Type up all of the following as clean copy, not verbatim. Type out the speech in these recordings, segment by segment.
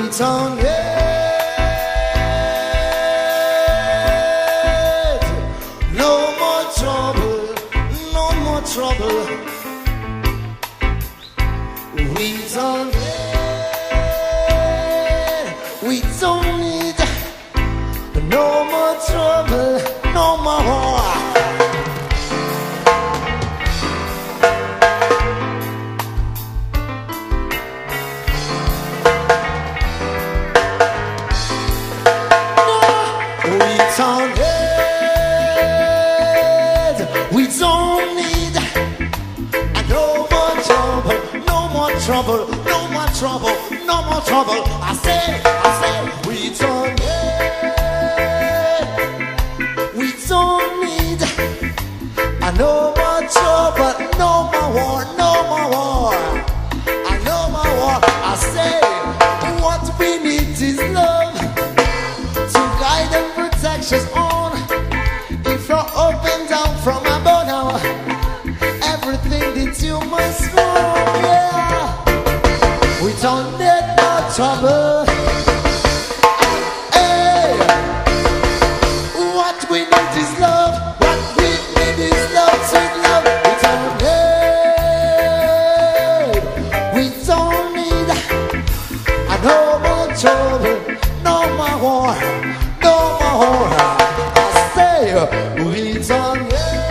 return it. No more trouble, no more trouble. We don't need, we don't need no more trouble, no more. We don't need no more trouble, no more trouble, no more trouble, no more trouble. I say, we don't need no more trouble, no more war, no more war, no more war. I say, what we need is love to guide and protect us on. If you're up and down from above now, everything that you must know, yeah. We don't need no trouble. Hey, what we need is love. What we need is love, sweet love. We don't need no more trouble, no more war, no more war. We don't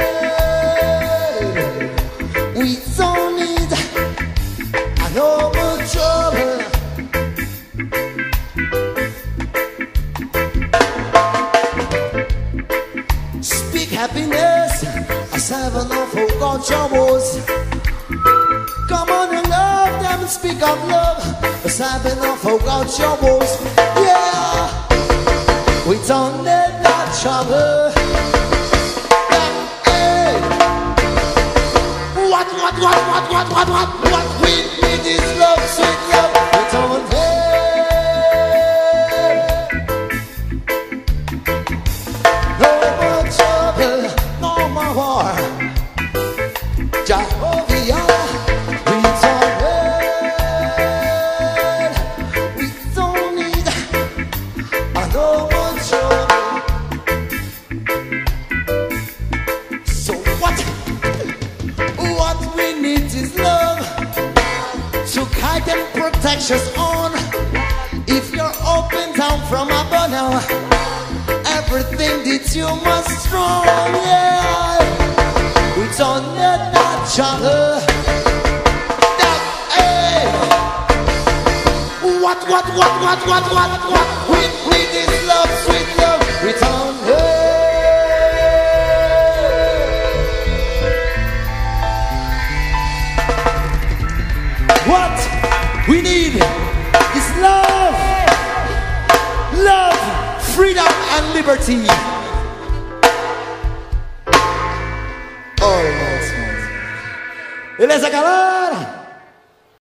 need no more trouble. Speak happiness, as heaven or forgot troubles. Come on and love them and speak of love, as heaven or forgot troubles. Yeah, we don't need no trouble. What we need is love, sweet love. We don't need no more trouble, no more war. Jehovah, we don't need no more trouble. So what we need is love to guide and protect us on. If you're up and down from above now, everything that you must strong, yeah. We don't need each other. Hey, what we need is love, sweet love. We don't need. What we need is love, love, freedom and liberty. Oh, beleza, galera?